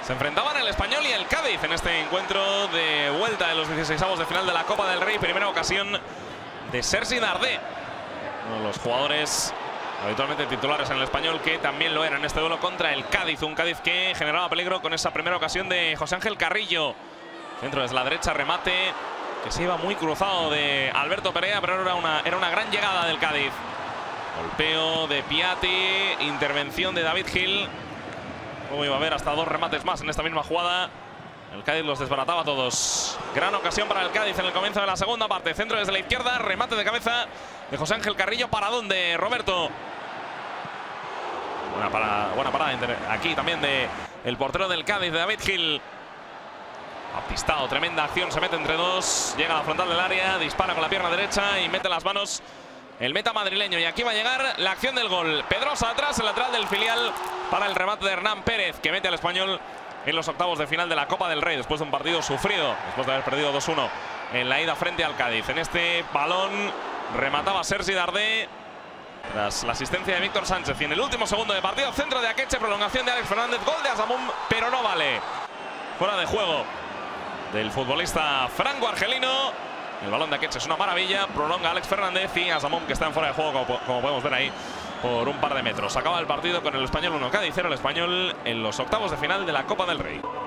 Se enfrentaban el Español y el Cádiz en este encuentro de vuelta de los 16avos de final de la Copa del Rey. Primera ocasión de Sergi Darder, uno de los jugadores habitualmente titulares en el Español, que también lo era en este duelo contra el Cádiz. Un Cádiz que generaba peligro con esa primera ocasión de José Ángel Carrillo. Centro desde la derecha, remate que se iba muy cruzado de Alberto Perea, pero era una gran llegada del Cádiz. Golpeo de Piatti, intervención de David Gil. Luego iba a haber hasta dos remates más en esta misma jugada. El Cádiz los desbarataba a todos. Gran ocasión para el Cádiz en el comienzo de la segunda parte. Centro desde la izquierda, remate de cabeza de José Ángel Carrillo. ¿Para dónde, Roberto? Buena parada aquí también de el portero del Cádiz, de David Gil. Apistado, tremenda acción, se mete entre dos. Llega a la frontal del área, dispara con la pierna derecha y mete las manos el meta madrileño. Y aquí va a llegar la acción del gol. Pedrosa atrás, el lateral del filial, para el remate de Hernán Pérez, que mete al Español en los octavos de final de la Copa del Rey, después de un partido sufrido, después de haber perdido 2-1 en la ida frente al Cádiz. En este balón remataba Sergi Darder tras la asistencia de Víctor Sánchez. Y en el último segundo de partido, centro de Akeche, prolongación de Alex Fernández, gol de Asamum, pero no vale. Fuera de juego del futbolista franco-argelino. El balón de Akeche es una maravilla, prolonga Alex Fernández y Asamum, que está en fuera de juego, como podemos ver ahí, por un par de metros. Acaba el partido con el Español 1, Cádiz 0, el Español en los octavos de final de la Copa del Rey.